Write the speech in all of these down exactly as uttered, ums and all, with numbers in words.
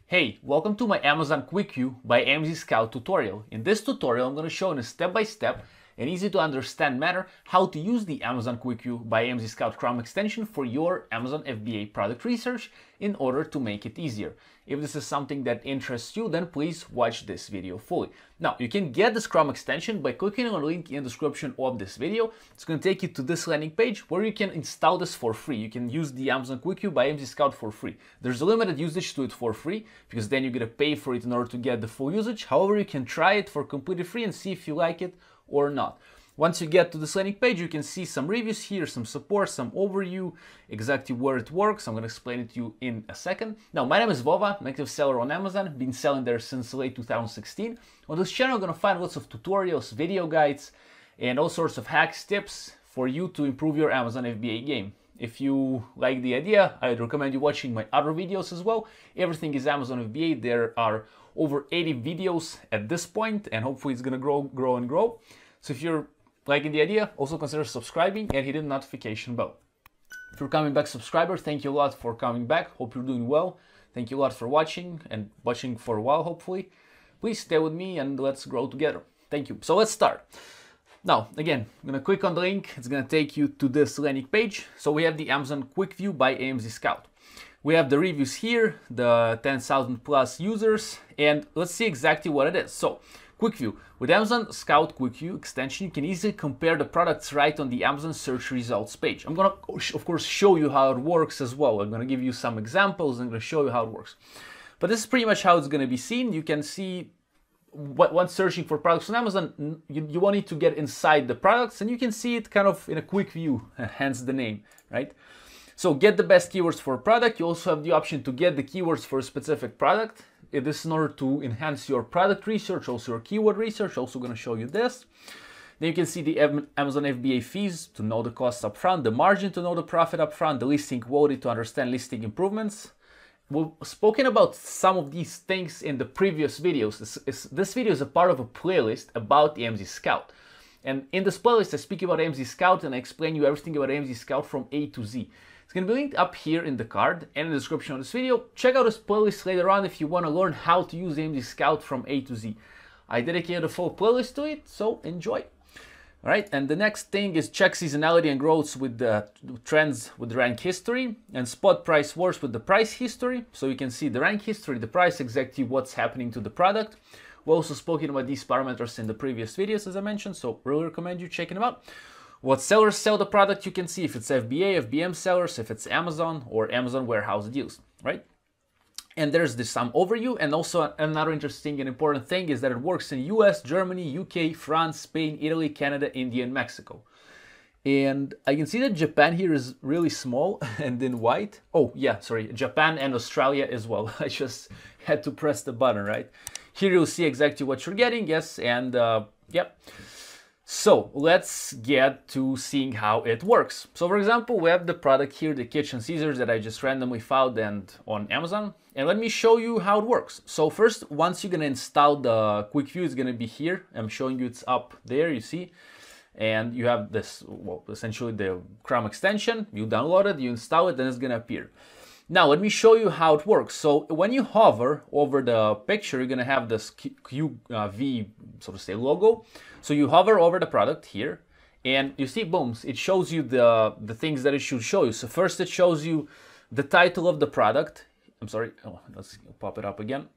Hey, welcome to my Amazon Quick View by AMZScout tutorial. In this tutorial, I'm going to show in a step-by-step and easy to understand manner how to use the Amazon Quick View by AMZScout Chrome extension for your Amazon F B A product research in order to make it easier. If this is something that interests you, then please watch this video fully. Now, you can get this Chrome extension by clicking on the link in the description of this video. It's going to take you to this landing page where you can install this for free. You can use the Amazon Quick View by AMZScout for free. There's a limited usage to it for free because then you're going to pay for it in order to get the full usage. However, you can try it for completely free and see if you like it or not. Once you get to this landing page, you can see some reviews here, some support, some overview, exactly where it works. I'm going to explain it to you in a second. Now, my name is Vova, I'm an active seller on Amazon. Been selling there since late two thousand sixteen. On this channel, you're going to find lots of tutorials, video guides, and all sorts of hacks, tips for you to improve your Amazon F B A game. If you like the idea, I'd recommend you watching my other videos as well. Everything is Amazon F B A. There are over eighty videos at this point, and hopefully it's going to grow, grow, and grow. So if you're liking the idea, also consider subscribing and hitting the notification bell. If you're coming back subscriber, thank you a lot for coming back. Hope you're doing well. Thank you a lot for watching and watching for a while, hopefully. Please stay with me and let's grow together. Thank you. So let's start. Now, again, I'm going to click on the link. It's going to take you to this landing page. So we have the Amazon Quick View by AMZScout. We have the reviews here, the ten thousand plus users, and let's see exactly what it is. So, Quick View. With AMZScout Quick View extension, you can easily compare the products right on the Amazon search results page. I'm going to, of course, show you how it works as well. I'm going to give you some examples and I'm going to show you how it works. But this is pretty much how it's going to be seen. You can see what, once searching for products on Amazon, you, you won't need to get inside the products and you can see it kind of in a quick view, hence the name, right? So get the best keywords for a product. You also have the option to get the keywords for a specific product. It is in order to enhance your product research, also your keyword research. Also going to show you this. Then you can see the Amazon F B A fees to know the costs up front, the margin to know the profit up front, the listing quality to understand listing improvements. We've spoken about some of these things in the previous videos. This, this video is a part of a playlist about the AMZScout. And in this playlist, I speak about AMZScout and I explain you everything about AMZScout from A to Z. It's going to be linked up here in the card and in the description of this video. Check out this playlist later on if you want to learn how to use AMZScout from A to Z. I dedicated a full playlist to it, so enjoy. All right, and the next thing is check seasonality and growths with the trends with the rank history and spot price wars with the price history. So you can see the rank history, the price, exactly what's happening to the product. We also spoken about these parameters in the previous videos, as I mentioned, so really recommend you checking them out. What sellers sell the product, you can see if it's F B A, F B M sellers, if it's Amazon or Amazon warehouse deals, right? And there's this some overview, and also another interesting and important thing is that it works in U S, Germany, U K, France, Spain, Italy, Canada, India, and Mexico. And I can see that Japan here is really small and in white. Oh yeah, sorry, Japan and Australia as well. I just had to press the button, right? Here you'll see exactly what you're getting, yes, and uh, yep. So let's get to seeing how it works. So for example, we have the product here, the kitchen scissors that I just randomly found and on Amazon. And let me show you how it works. So first, once you're gonna install the Quick View, it's gonna be here. I'm showing you it's up there, you see. And you have this, well, essentially the Chrome extension. You download it, you install it, then it's gonna appear. Now, let me show you how it works. So when you hover over the picture, you're gonna have this Q V, so to say, logo. So you hover over the product here and you see, boom, it shows you the, the things that it should show you. So first it shows you the title of the product. I'm sorry, oh, let's pop it up again.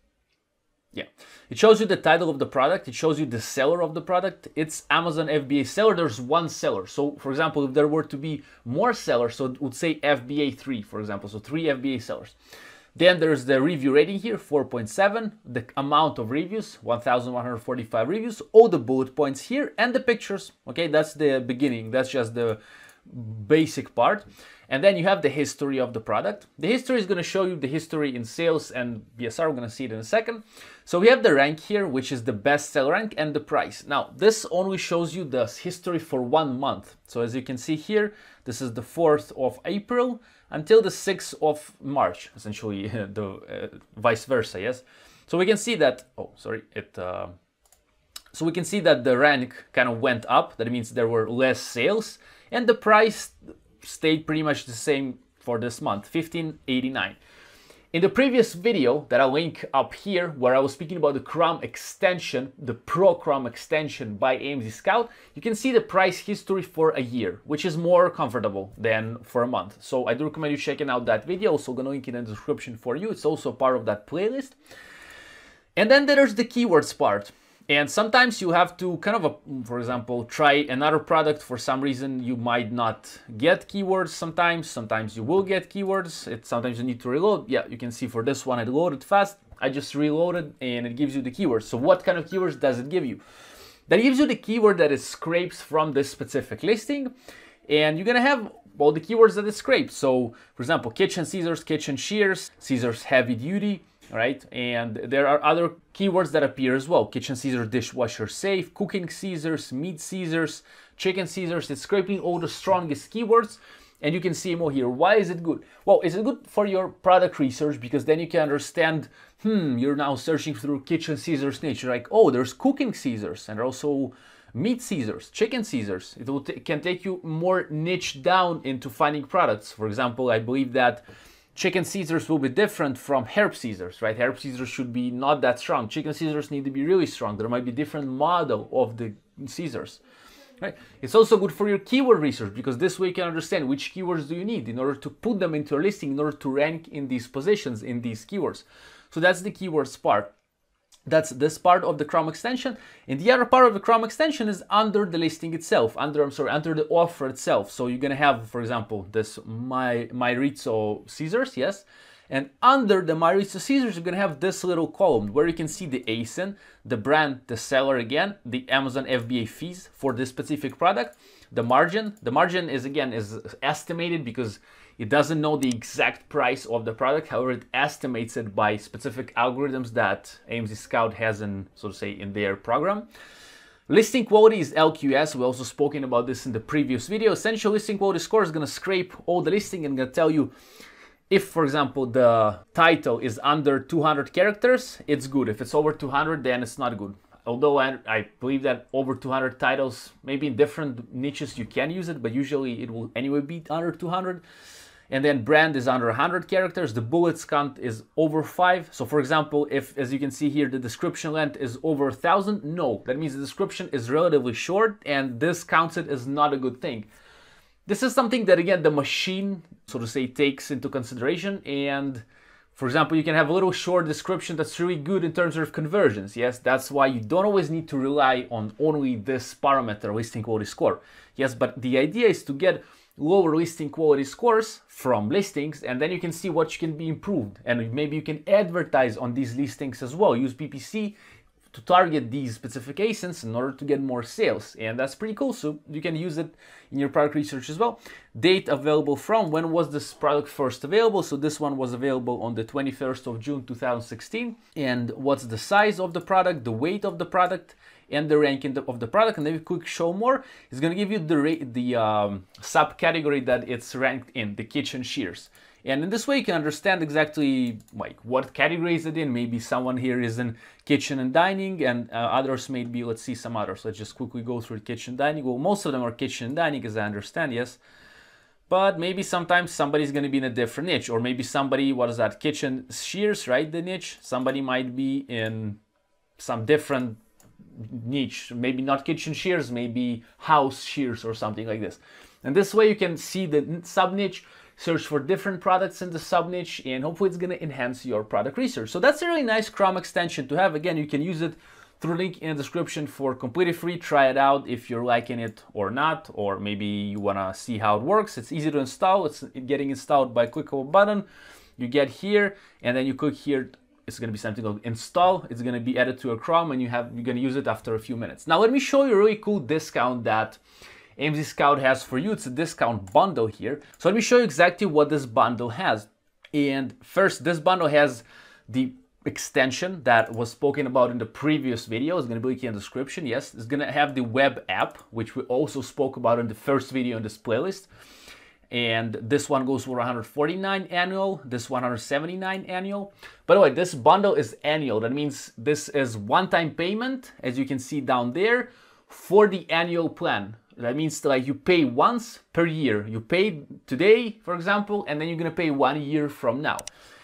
Yeah, it shows you the title of the product. It shows you the seller of the product. It's Amazon F B A seller. There's one seller. So for example, if there were to be more sellers, so it would say F B A three, for example. So three F B A sellers. Then there's the review rating here, four point seven, the amount of reviews, one thousand one hundred forty-five reviews, all the bullet points here, and the pictures. Okay, that's the beginning. That's just the basic part. And then you have the history of the product. The history is going to show you the history in sales and B S R. We're going to see it in a second. So we have the rank here, which is the best seller rank, and the price. Now, this only shows you the history for one month. So as you can see here, this is the fourth of April until the sixth of March, essentially the uh, vice versa, yes? So we can see that, oh, sorry, it, uh, so we can see that the rank kind of went up. That means there were less sales and the price stayed pretty much the same for this month, fifteen eighty-nine. In the previous video that I'll link up here, where I was speaking about the Chrome extension, the Pro Chrome extension by AMZScout, you can see the price history for a year, which is more comfortable than for a month. So I do recommend you checking out that video. Also gonna link it in the description for you. It's also part of that playlist. And then there's the keywords part. And sometimes you have to kind of, a, for example, try another product. For some reason, you might not get keywords sometimes. Sometimes you will get keywords. It, sometimes you need to reload. Yeah, you can see for this one, it loaded fast. I just reloaded and it gives you the keywords. So what kind of keywords does it give you? That gives you the keyword that it scrapes from this specific listing. And you're going to have all the keywords that it scrapes. So, for example, kitchen scissors, kitchen shears, scissors heavy duty. Right, and there are other keywords that appear as well. Kitchen scissors, dishwasher safe, cooking scissors, meat scissors, chicken scissors. It's scraping all the strongest keywords, and you can see more here. Why is it good? Well, is it good for your product research? Because then you can understand, hmm, you're now searching through kitchen scissors niche. You're like, oh, there's cooking scissors, and also meat scissors, chicken scissors. It will can take you more niche down into finding products. For example, I believe that chicken scissors will be different from herb scissors, right? Herb scissors should be not that strong. Chicken scissors need to be really strong. There might be different model of the scissors, right? It's also good for your keyword research, because this way you can understand which keywords do you need in order to put them into a listing, in order to rank in these positions, in these keywords. So that's the keywords part. That's this part of the Chrome extension. And the other part of the Chrome extension is under the listing itself, under, I'm sorry, under the offer itself. So you're gonna have, for example, this My Mairizzo scissors, yes? And under the Mairizzo scissors, you're gonna have this little column where you can see the A S I N, the brand, the seller again, the Amazon F B A fees for this specific product, the margin. The margin is, again, is estimated because it doesn't know the exact price of the product. However, it estimates it by specific algorithms that AMZScout has in, so to say, in their program. Listing quality is L Q S. We also spoken about this in the previous video. Essential listing quality score is going to scrape all the listing and going to tell you if, for example, the title is under two hundred characters, it's good. If it's over two hundred, then it's not good. Although I, I believe that over two hundred titles, maybe in different niches you can use it, but usually it will anyway be under two hundred. And then brand is under one hundred characters. The bullets count is over five. So for example, if, as you can see here, the description length is over one thousand, no, that means the description is relatively short, and this counts it as not a good thing. This is something that, again, the machine, so to say, takes into consideration. And for example, you can have a little short description that's really good in terms of conversions. Yes, that's why you don't always need to rely on only this parameter, listing quality score. Yes, but the idea is to get lower listing quality scores from listings, and then you can see what can be improved, and maybe you can advertise on these listings as well. Use P P C to target these specific A S I Ns in order to get more sales, and that's pretty cool. So you can use it in your product research as well. Date available from, when was this product first available? So this one was available on the twenty-first of June two thousand sixteen. And what's the size of the product, the weight of the product, and the ranking of the product. And then if you click show more, it's going to give you the, the um, subcategory that it's ranked in, the kitchen shears. And in this way you can understand exactly like what category is it in. Maybe someone here is in kitchen and dining, and uh, others maybe, let's see some others. Let's just quickly go through kitchen dining. Well, most of them are kitchen and dining, as I understand, yes. But maybe sometimes somebody's going to be in a different niche, or maybe somebody, what is that, kitchen shears, right, the niche. Somebody might be in some different niche, maybe not kitchen shears, maybe house shears or something like this. And this way you can see the sub niche, search for different products in the sub niche, and hopefully it's going to enhance your product research. So that's a really nice Chrome extension to have. Again, you can use it through link in the description for completely free. Try it out if you're liking it or not, or maybe you want to see how it works. It's easy to install. It's getting installed by click of a button. You get here and then you click here. It's going to be something called install. It's going to be added to your Chrome, and you have you're going to use it after a few minutes. Now let me show you a really cool discount that AMZScout has for you. It's a discount bundle here. So let me show you exactly what this bundle has. And first, this bundle has the extension that was spoken about in the previous video. It's going to be here in the description. Yes, it's going to have the web app, which we also spoke about in the first video in this playlist. And this one goes for one hundred forty-nine annual, this one hundred seventy-nine annual. By the way, this bundle is annual. That means this is one-time payment, as you can see down there, for the annual plan. That means like you pay once per year. You pay today, for example, and then you're gonna pay one year from now.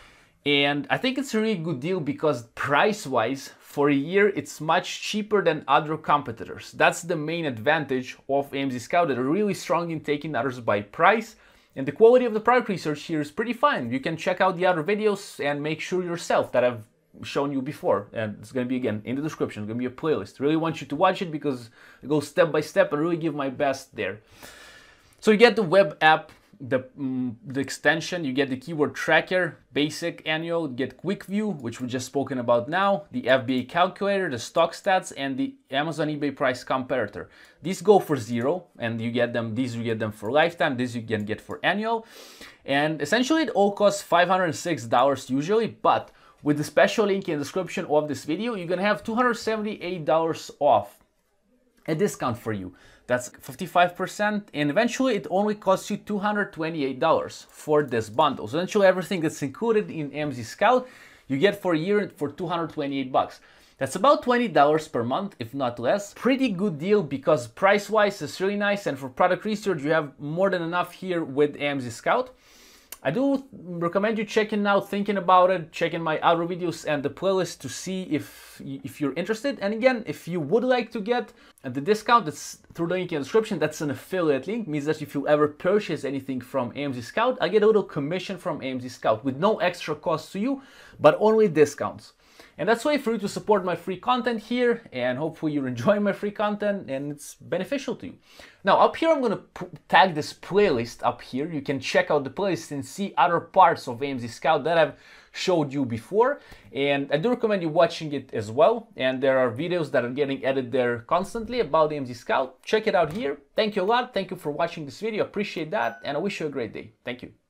And I think it's a really good deal because price-wise, for a year, it's much cheaper than other competitors. That's the main advantage of AMZScout. They're really strong in taking others by price. And the quality of the product research here is pretty fine. You can check out the other videos and make sure yourself that I've shown you before. And it's going to be, again, in the description. It's going to be a playlist. Really want you to watch it because it goes step by step. I really give my best there. So you get the web app, the, um, the extension, you get the keyword tracker, basic, annual, you get quick view, which we just spoken about now, the F B A calculator, the stock stats, and the Amazon eBay price comparator. These go for zero, and you get them, these you get them for lifetime, these you can get for annual. And essentially it all costs five hundred six dollars usually, but with the special link in the description of this video, you're gonna have two hundred seventy-eight dollars off, a discount for you. That's fifty-five percent, and eventually it only costs you two hundred twenty-eight dollars for this bundle. So eventually everything that's included in AMZScout, you get for a year for two hundred twenty-eight bucks. That's about twenty dollars per month, if not less. Pretty good deal because price-wise it's really nice, and for product research you have more than enough here with AMZScout. I do recommend you checking out, thinking about it, checking my other videos and the playlist to see if, if you're interested. And again, if you would like to get the discount, that's through the link in the description. That's an affiliate link, means that if you ever purchase anything from AMZScout, I get a little commission from AMZScout with no extra cost to you, but only discounts. And that's a way for you to support my free content here, and hopefully you're enjoying my free content and it's beneficial to you. Now up here I'm going to tag this playlist up here. You can check out the playlist and see other parts of AMZScout that I've showed you before, and I do recommend you watching it as well. And there are videos that are getting edited there constantly about AMZScout. Check it out here. Thank you a lot. Thank you for watching this video. Appreciate that, and I wish you a great day. Thank you.